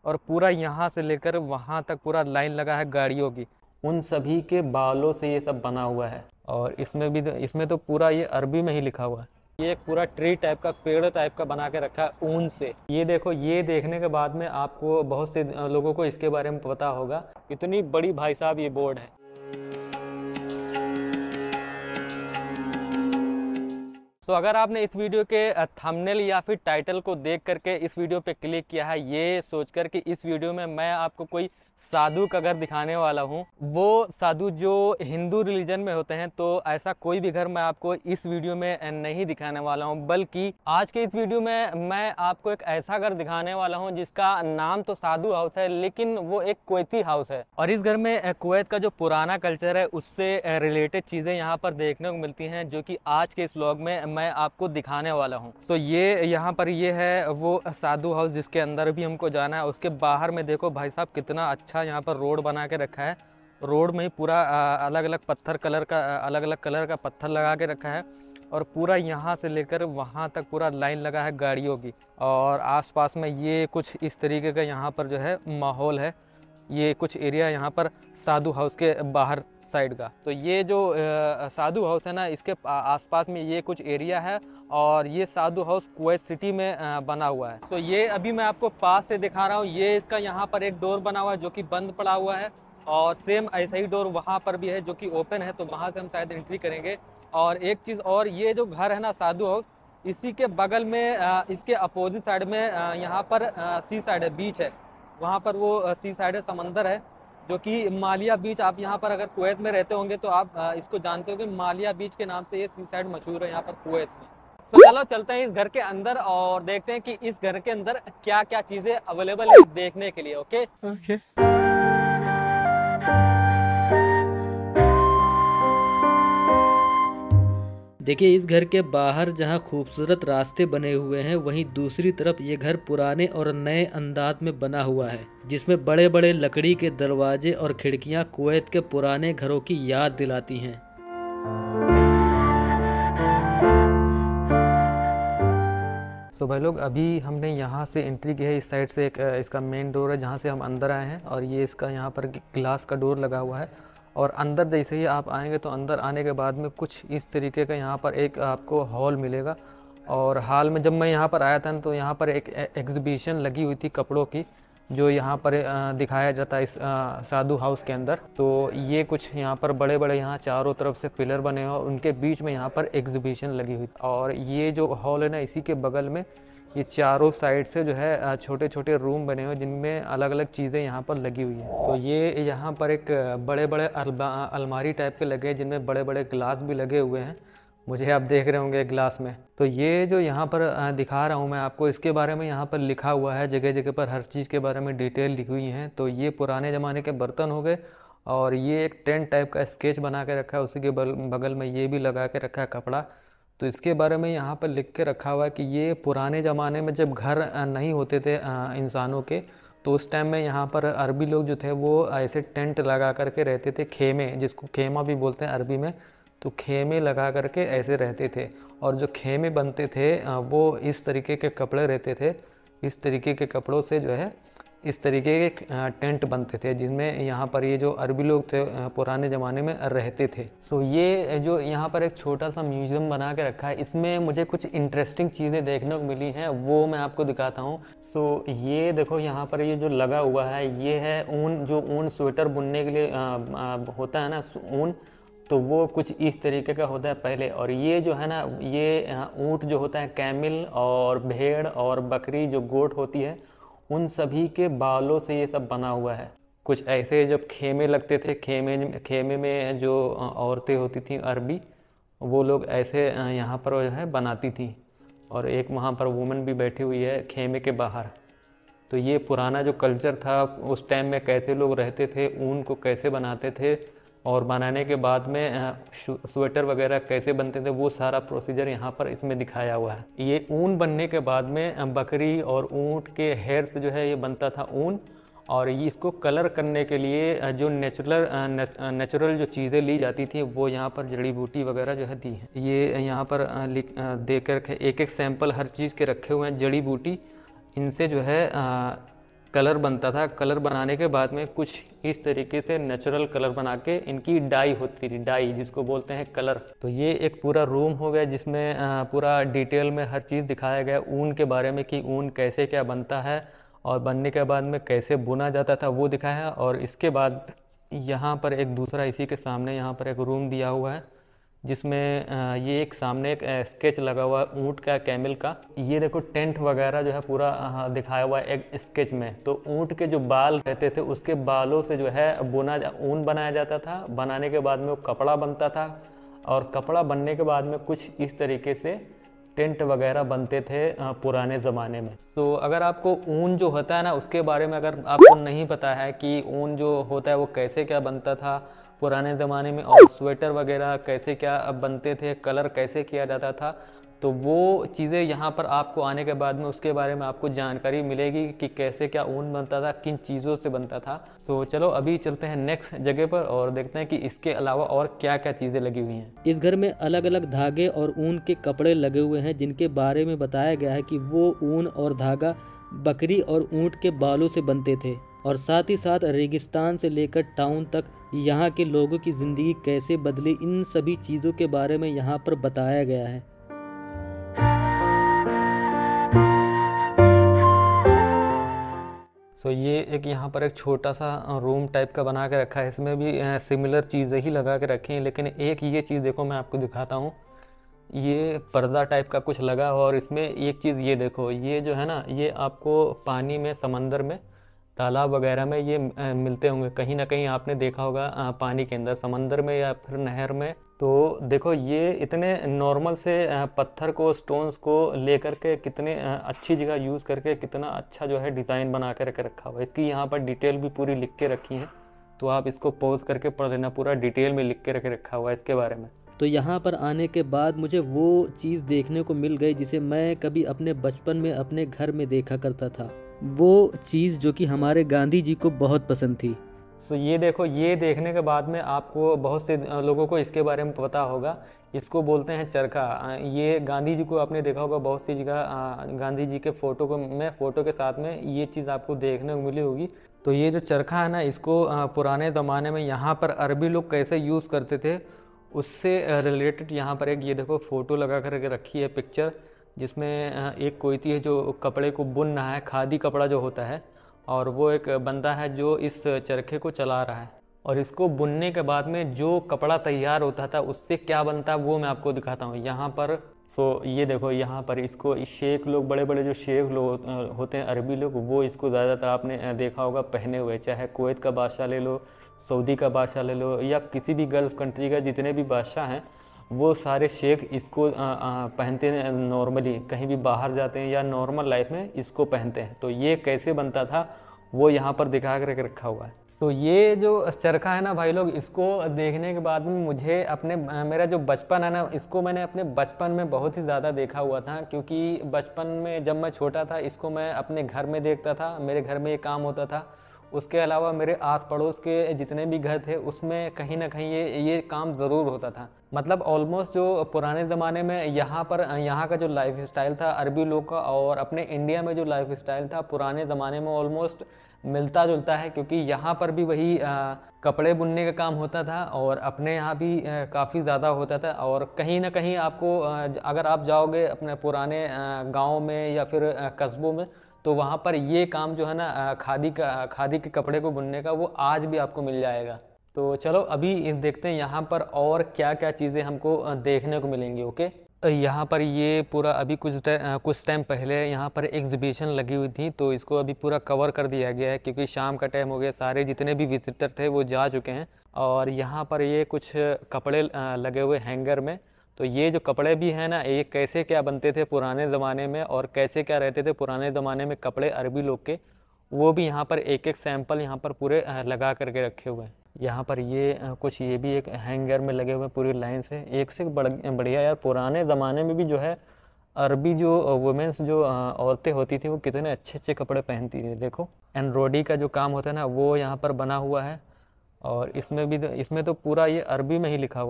और पूरा यहाँ से लेकर वहाँ तक पूरा लाइन लगा है गाड़ियों की, उन सभी के बालों से ये सब बना हुआ है। और इसमें तो पूरा ये अरबी में ही लिखा हुआ है। ये एक पूरा ट्री टाइप का, पेड़ टाइप का बना के रखा है ऊन से। ये देखो, ये देखने के बाद में आपको बहुत से लोगों को इसके बारे में पता होगा, इतनी बड़ी भाई साहब ये बोर्ड है। तो अगर आपने इस वीडियो के थंबनेल या फिर टाइटल को देख करके इस वीडियो पे क्लिक किया है ये सोचकर कि इस वीडियो में मैं आपको कोई साधु का घर दिखाने वाला हूँ, वो साधु जो हिंदू रिलीजन में होते हैं, तो ऐसा कोई भी घर मैं आपको इस वीडियो में नहीं दिखाने वाला हूँ। बल्कि आज के इस वीडियो में मैं आपको एक ऐसा घर दिखाने वाला हूँ जिसका नाम तो साधु हाउस है, लेकिन वो एक कुवैती हाउस है। और इस घर में कुवैत का जो पुराना कल्चर है उससे रिलेटेड चीज़ें यहाँ पर देखने को मिलती हैं, जो कि आज के इस व्लॉग में मैं आपको दिखाने वाला हूँ। तो ये यहाँ पर ये है वो साधु हाउस जिसके अंदर भी हमको जाना है। उसके बाहर में देखो भाई साहब, कितना अच्छा यहाँ पर रोड बना के रखा है। रोड में ही पूरा अलग अलग कलर का पत्थर लगा के रखा है, और पूरा यहाँ से लेकर वहाँ तक पूरा लाइन लगा है गाड़ियों की। और आसपास में ये कुछ इस तरीके का यहाँ पर जो है माहौल है। ये कुछ एरिया यहाँ पर साधु हाउस के बाहर साइड का। तो ये जो साधु हाउस है ना, इसके आसपास में ये कुछ एरिया है, और ये साधु हाउस कुवैत सिटी में बना हुआ है। तो ये अभी मैं आपको पास से दिखा रहा हूँ। ये इसका यहाँ पर एक डोर बना हुआ है जो कि बंद पड़ा हुआ है, और सेम ऐसा ही डोर वहाँ पर भी है जो कि ओपन है, तो वहाँ से हम शायद एंट्री करेंगे। और एक चीज़ और, ये जो घर है ना साधु हाउस, इसी के बगल में इसके अपोजिट साइड में यहाँ पर सी साइड है, बीच है। वहाँ पर वो सी साइड है, समंदर है, जो कि मालिया बीच। आप यहाँ पर अगर कुवैत में रहते होंगे तो आप इसको जानते हो कि मालिया बीच के नाम से ये सी साइड मशहूर है यहाँ पर कुवैत में। तो चलो चलते हैं इस घर के अंदर और देखते हैं कि इस घर के अंदर क्या क्या चीज़ें अवेलेबल है देखने के लिए। ओके। देखिए, इस घर के बाहर जहाँ खूबसूरत रास्ते बने हुए हैं, वहीं दूसरी तरफ ये घर पुराने और नए अंदाज में बना हुआ है, जिसमें बड़े बड़े लकड़ी के दरवाजे और खिड़कियाँ कुवैत के पुराने घरों की याद दिलाती हैं। सो भाई लोग, अभी हमने यहाँ से एंट्री की है। इस साइड से एक इसका मेन डोर है जहाँ से हम अंदर आए हैं, और ये इसका यहाँ पर ग्लास का डोर लगा हुआ है। और अंदर जैसे ही आप आएंगे तो अंदर आने के बाद में कुछ इस तरीके का यहाँ पर एक आपको हॉल मिलेगा। और हाल में जब मैं यहाँ पर आया था तो यहाँ पर एक एग्जीबिशन लगी हुई थी कपड़ों की, जो यहाँ पर दिखाया जाता है इस साधु हाउस के अंदर। तो ये कुछ यहाँ पर बड़े बड़े यहाँ चारों तरफ से पिलर बने हुए, उनके बीच में यहाँ पर एग्जीबिशन लगी हुई। और ये जो हॉल है ना, इसी के बगल में ये चारों साइड से जो है छोटे छोटे रूम बने हुए जिनमें अलग अलग चीज़ें यहाँ पर लगी हुई हैं। सो ये यहाँ पर एक बड़े बड़े अलमारी टाइप के लगे हैं, जिनमें बड़े बड़े ग्लास भी लगे हुए हैं। मुझे आप देख रहे होंगे ग्लास में। तो ये जो यहाँ पर दिखा रहा हूँ मैं आपको, इसके बारे में यहाँ पर लिखा हुआ है, जगह जगह पर हर चीज़ के बारे में डिटेल लिखी हुई हैं। तो ये पुराने ज़माने के बर्तन हो गए, और ये एक टेंट टाइप का स्केच बना के रखा है, उसी के बगल में ये भी लगा के रखा है कपड़ा। तो इसके बारे में यहाँ पर लिख के रखा हुआ है कि ये पुराने ज़माने में जब घर नहीं होते थे इंसानों के, तो उस टाइम में यहाँ पर अरबी लोग जो थे वो ऐसे टेंट लगा करके रहते थे, खेमे, जिसको खेमा भी बोलते हैं अरबी में। तो खेमे लगा करके ऐसे रहते थे, और जो खेमे बनते थे वो इस तरीके के कपड़े रहते थे। इस तरीके के कपड़ों से जो है इस तरीके के टेंट बनते थे, जिनमें यहाँ पर ये जो अरबी लोग थे पुराने ज़माने में रहते थे। सो ये जो यहाँ पर एक छोटा सा म्यूज़ियम बना के रखा है, इसमें मुझे कुछ इंटरेस्टिंग चीज़ें देखने को मिली हैं, वो मैं आपको दिखाता हूँ। सो ये देखो, यहाँ पर ये जो लगा हुआ है ये है ऊन, जो ऊन स्वेटर बुनने के लिए होता है ना ऊन, तो वो कुछ इस तरीके का होता है पहले। और ये जो है ना, ये ऊँट जो होता है, कैमिल और भेड़ और बकरी जो गोट होती है, उन सभी के बालों से ये सब बना हुआ है। कुछ ऐसे जब खेमे लगते थे, खेमे में जो औरतें होती थी अरबी, वो लोग ऐसे यहाँ पर जो है बनाती थी। और एक वहाँ पर वुमन भी बैठी हुई है खेमे के बाहर। तो ये पुराना जो कल्चर था, उस टाइम में कैसे लोग रहते थे, ऊन को कैसे बनाते थे, और बनाने के बाद में स्वेटर वगैरह कैसे बनते थे, वो सारा प्रोसीजर यहाँ पर इसमें दिखाया हुआ है। ये ऊन बनने के बाद में बकरी और ऊँट के हेयर से जो है ये बनता था ऊन। और ये इसको कलर करने के लिए जो नेचुरल जो चीज़ें ली जाती थी, वो यहाँ पर जड़ी बूटी वगैरह जो है दी है। ये यहाँ पर दे कर एक एक सैंपल हर चीज़ के रखे हुए हैं। जड़ी बूटी, इनसे जो है कलर बनता था। कलर बनाने के बाद में कुछ इस तरीके से नेचुरल कलर बना के इनकी डाई होती थी, डाई जिसको बोलते हैं कलर। तो ये एक पूरा रूम हो गया जिसमें पूरा डिटेल में हर चीज़ दिखाया गया ऊन के बारे में कि ऊन कैसे क्या बनता है और बनने के बाद में कैसे बुना जाता था वो दिखाया है। और इसके बाद यहाँ पर एक दूसरा इसी के सामने यहाँ पर एक रूम दिया हुआ है जिसमें ये एक सामने एक स्केच लगा हुआ है ऊँट का, कैमल का। ये देखो टेंट वगैरह जो है पूरा दिखाया हुआ है एक स्केच में। तो ऊँट के जो बाल रहते थे उसके बालों से जो है ऊन बनाया जाता था। बनाने के बाद में वो कपड़ा बनता था और कपड़ा बनने के बाद में कुछ इस तरीके से टेंट वगैरह बनते थे पुराने ज़माने में। तो अगर आपको ऊन जो होता है ना उसके बारे में अगर आपको नहीं पता है कि ऊन जो होता है वो कैसे क्या बनता था पुराने ज़माने में और स्वेटर वगैरह कैसे क्या बनते थे, कलर कैसे किया जाता था, तो वो चीज़ें यहाँ पर आपको आने के बाद में उसके बारे में आपको जानकारी मिलेगी कि कैसे क्या ऊन बनता था, किन चीज़ों से बनता था। तो चलो अभी चलते हैं नेक्स्ट जगह पर और देखते हैं कि इसके अलावा और क्या क्या चीज़ें लगी हुई हैं। इस घर में अलग अलग धागे और ऊन के कपड़े लगे हुए हैं जिनके बारे में बताया गया है कि वो ऊन और धागा बकरी और ऊँट के बालों से बनते थे। और साथ ही साथ रेगिस्तान से लेकर टाउन तक यहाँ के लोगों की ज़िंदगी कैसे बदली, इन सभी चीज़ों के बारे में यहाँ पर बताया गया है। सो ये एक यहाँ पर एक छोटा सा रूम टाइप का बना के रखा है। इसमें भी सिमिलर चीज़ें ही लगा के रखी हैं, लेकिन एक ये चीज़ देखो मैं आपको दिखाता हूँ। ये पर्दा टाइप का कुछ लगा और इसमें एक चीज़ ये देखो, ये जो है ना ये आपको पानी में, समंदर में, तालाब वगैरह में ये मिलते होंगे। कहीं ना कहीं आपने देखा होगा पानी के अंदर, समंदर में या फिर नहर में। तो देखो ये इतने नॉर्मल से पत्थर को, स्टोन्स को लेकर के कितने अच्छी जगह यूज़ करके कितना अच्छा जो है डिज़ाइन बना कर रखा हुआ है। इसकी यहाँ पर डिटेल भी पूरी लिख के रखी है, तो आप इसको पॉज करके पढ़ लेना, पूरा डिटेल में लिख के रखा हुआ है इसके बारे में। तो यहाँ पर आने के बाद मुझे वो चीज़ देखने को मिल गई जिसे मैं कभी अपने बचपन में अपने घर में देखा करता था। वो चीज़ जो कि हमारे गांधी जी को बहुत पसंद थी। सो ये देखो, ये देखने के बाद में आपको बहुत से लोगों को इसके बारे में पता होगा। इसको बोलते हैं चरखा। ये गांधी जी को आपने देखा होगा बहुत सी जगह, गांधी जी के फ़ोटो के साथ में ये चीज़ आपको देखने को मिली होगी। तो ये जो चरखा है ना, इसको पुराने ज़माने में यहाँ पर अरबी लोग कैसे यूज़ करते थे उससे रिलेटेड यहाँ पर एक ये देखो फ़ोटो लगा कर रखी है पिक्चर, जिसमें एक कोयती है जो कपड़े को बुन रहा है, खादी कपड़ा जो होता है, और वो एक बंदा है जो इस चरखे को चला रहा है। और इसको बुनने के बाद में जो कपड़ा तैयार होता था उससे क्या बनता है वो मैं आपको दिखाता हूँ यहाँ पर। सो ये देखो यहाँ पर इसको शेख लोग, बड़े बड़े जो शेख लोग होते हैं अरबी लोग, वो इसको ज़्यादातर आपने देखा होगा पहने हुए। चाहे कुवैत का बादशाह ले लो, सऊदी का बादशाह ले लो, या किसी भी गल्फ़ कंट्री का जितने भी बादशाह हैं वो सारे शेख इसको पहनते हैं। नॉर्मली कहीं भी बाहर जाते हैं या नॉर्मल लाइफ में इसको पहनते हैं। तो ये कैसे बनता था वो यहाँ पर दिखा कर रखा हुआ है। तो ये जो चरखा है ना भाई लोग, इसको देखने के बाद में मुझे अपने मेरा जो बचपन है ना, इसको मैंने अपने बचपन में बहुत ही ज़्यादा देखा हुआ था। क्योंकि बचपन में जब मैं छोटा था इसको मैं अपने घर में देखता था, मेरे घर में ये काम होता था। उसके अलावा मेरे आस पड़ोस के जितने भी घर थे उसमें कहीं ना कहीं ये काम ज़रूर होता था। मतलब ऑलमोस्ट जो पुराने ज़माने में यहाँ का जो लाइफ स्टाइल था अरबी लोग का और अपने इंडिया में जो लाइफ स्टाइल था पुराने ज़माने में ऑलमोस्ट मिलता जुलता है। क्योंकि यहाँ पर भी वही कपड़े बुनने का काम होता था और अपने यहाँ भी काफ़ी ज़्यादा होता था। और कहीं ना कहीं आपको अगर आप जाओगे अपने पुराने गाँव में या फिर कस्बों में, तो वहाँ पर ये काम जो है ना खादी के कपड़े को बुनने का, वो आज भी आपको मिल जाएगा। तो चलो अभी देखते हैं यहाँ पर और क्या क्या चीज़ें हमको देखने को मिलेंगी। ओके, यहाँ पर ये पूरा अभी कुछ टाइम पहले यहाँ पर एग्जीबिशन लगी हुई थी, तो इसको अभी पूरा कवर कर दिया गया है क्योंकि शाम का टाइम हो गया, सारे जितने भी विजिटर थे वो जा चुके हैं। और यहाँ पर ये कुछ कपड़े लगे हुए हैंगर में। तो ये जो कपड़े भी हैं ना, ये कैसे क्या बनते थे पुराने ज़माने में और कैसे क्या रहते थे पुराने ज़माने में कपड़े अरबी लोग के, वो भी यहाँ पर एक एक सैंपल यहाँ पर पूरे लगा करके रखे हुए हैं। यहाँ पर ये कुछ ये भी एक हैंगर में लगे हुए पूरी लाइन से, एक से बढ़िया यार। पुराने ज़माने में भी जो है अरबी जो वुमेंस जो औरतें होती थी वो कितने अच्छे अच्छे कपड़े पहनती थी। देखो एम्ब्रॉयडरी का जो काम होता है ना वो यहाँ पर बना हुआ है। और इसमें तो पूरा ये अरबी में ही लिखा हुआ है।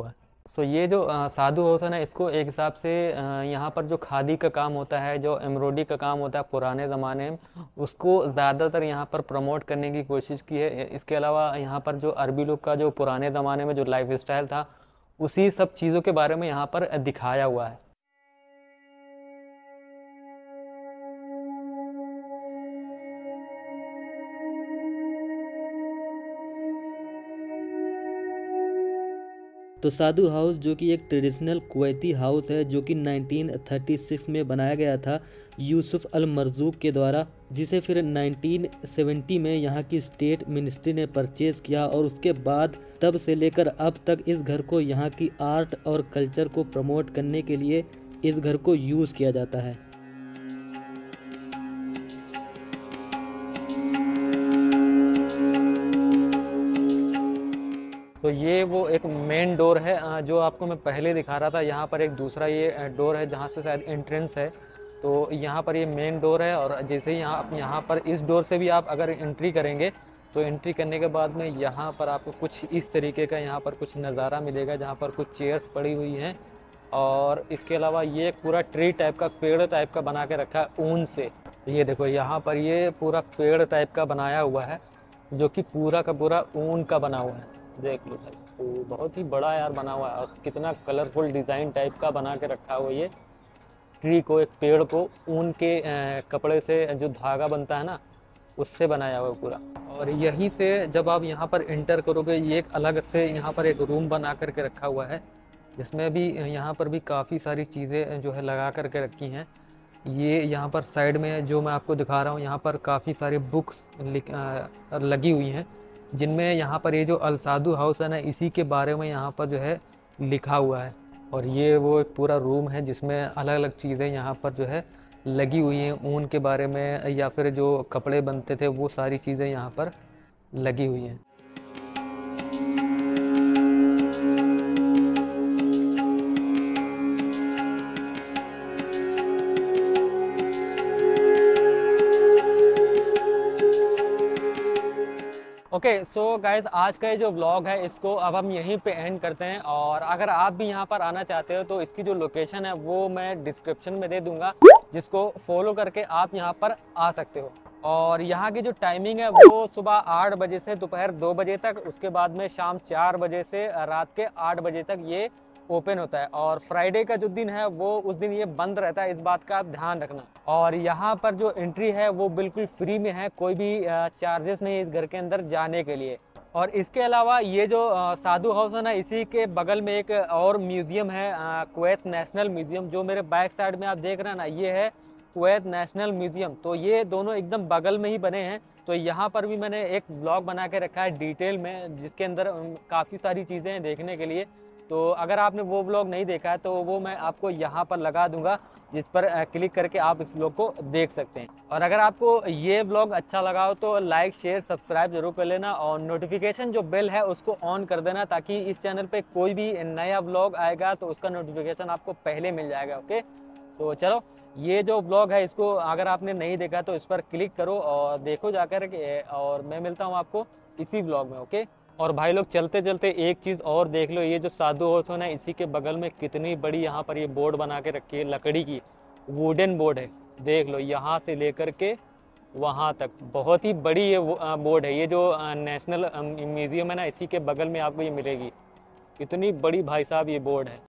सो ये जो साधु हाउस है ना, इसको एक हिसाब से यहाँ पर जो खादी का काम होता है, जो एम्ब्रॉयडरी का काम होता है पुराने ज़माने में, उसको ज़्यादातर यहाँ पर प्रमोट करने की कोशिश की है। इसके अलावा यहाँ पर जो अरबी लोग का जो पुराने ज़माने में जो लाइफ स्टाइल था, उसी सब चीज़ों के बारे में यहाँ पर दिखाया हुआ है। तो साधु हाउस जो कि एक ट्रेडिशनल कुवैती हाउस है, जो कि 1936 में बनाया गया था यूसुफ अल मरज़ूक के द्वारा, जिसे फिर 1970 में यहाँ की स्टेट मिनिस्ट्री ने परचेज़ किया। और उसके बाद तब से लेकर अब तक इस घर को यहाँ की आर्ट और कल्चर को प्रमोट करने के लिए इस घर को यूज़ किया जाता है। तो ये वो एक मेन डोर है जो आपको मैं पहले दिखा रहा था। यहाँ पर एक दूसरा ये डोर है जहाँ से शायद एंट्रेंस है। तो यहाँ पर ये मेन डोर है, और जैसे ही यहाँ पर इस डोर से भी आप अगर एंट्री करेंगे तो एंट्री करने के बाद में यहाँ पर आपको कुछ इस तरीके का यहाँ पर कुछ नज़ारा मिलेगा, जहाँ पर कुछ चेयर्स पड़ी हुई हैं। और इसके अलावा ये पूरा ट्री टाइप का, पेड़ टाइप का बना के रखा है ऊन से। ये देखो यहाँ पर ये पूरा पेड़ टाइप का बनाया हुआ है, जो कि पूरा का पूरा ऊन का बना हुआ है। देख लो भाई, तो बहुत ही बड़ा यार बना हुआ है, और कितना कलरफुल डिज़ाइन टाइप का बना के रखा हुआ है। ये ट्री को, एक पेड़ को ऊन के कपड़े से जो धागा बनता है ना, उससे बनाया हुआ है पूरा। और यहीं से जब आप यहाँ पर एंटर करोगे, ये एक अलग से यहाँ पर एक रूम बना करके रखा हुआ है, जिसमें भी यहाँ पर भी काफ़ी सारी चीज़ें जो है लगा करके रखी हैं। ये यहाँ पर साइड में जो मैं आपको दिखा रहा हूँ, यहाँ पर काफ़ी सारी बुक्स लगी हुई हैं, जिनमें यहाँ पर ये जो अल साधु हाउस है ना, इसी के बारे में यहाँ पर जो है लिखा हुआ है। और ये वो एक पूरा रूम है जिसमें अलग अलग चीज़ें यहाँ पर जो है लगी हुई हैं, ऊन के बारे में या फिर जो कपड़े बनते थे वो सारी चीज़ें यहाँ पर लगी हुई हैं। ओके सो गाइज, आज का ये जो व्लॉग है इसको अब हम यहीं पे एंड करते हैं। और अगर आप भी यहाँ पर आना चाहते हो तो इसकी जो लोकेशन है वो मैं डिस्क्रिप्शन में दे दूंगा, जिसको फॉलो करके आप यहाँ पर आ सकते हो। और यहाँ की जो टाइमिंग है वो सुबह 8 बजे से दोपहर 2 बजे तक, उसके बाद में शाम 4 बजे से रात के 8 बजे तक ये ओपन होता है। और फ्राइडे का जो दिन है वो उस दिन ये बंद रहता है, इस बात का आप ध्यान रखना। और यहाँ पर जो एंट्री है वो बिल्कुल फ्री में है, कोई भी चार्जेस नहीं इस घर के अंदर जाने के लिए। और इसके अलावा ये जो साधु हाउस है ना, इसी के बगल में एक और म्यूजियम है, कुवैत नेशनल म्यूजियम, जो मेरे बैक साइड में आप देख रहे हैं ना, ये है कुवैत नेशनल म्यूजियम। तो ये दोनों एकदम बगल में ही बने हैं। तो यहाँ पर भी मैंने एक ब्लॉग बना के रखा है डिटेल में, जिसके अंदर काफ़ी सारी चीज़ें हैं देखने के लिए। तो अगर आपने वो व्लॉग नहीं देखा है तो वो मैं आपको यहाँ पर लगा दूंगा, जिस पर क्लिक करके आप इस व्लॉग को देख सकते हैं। और अगर आपको ये व्लॉग अच्छा लगा हो तो लाइक शेयर सब्सक्राइब जरूर कर लेना, और नोटिफिकेशन जो बेल है उसको ऑन कर देना, ताकि इस चैनल पे कोई भी नया व्लॉग आएगा तो उसका नोटिफिकेशन आपको पहले मिल जाएगा। ओके, तो चलो, ये जो व्लॉग है इसको अगर आपने नहीं देखा तो इस पर क्लिक करो और देखो जाकर के, और मैं मिलता हूँ आपको इसी व्लॉग में। ओके, और भाई लोग चलते चलते एक चीज़ और देख लो, ये जो साधु हाउस है ना, इसी के बगल में कितनी बड़ी यहाँ पर ये बोर्ड बना के रखी है, लकड़ी की वुडन बोर्ड है। देख लो, यहाँ से लेकर के वहाँ तक बहुत ही बड़ी ये बोर्ड है। ये जो नेशनल म्यूजियम है ना, इसी के बगल में आपको ये मिलेगी। कितनी बड़ी भाई साहब ये बोर्ड है।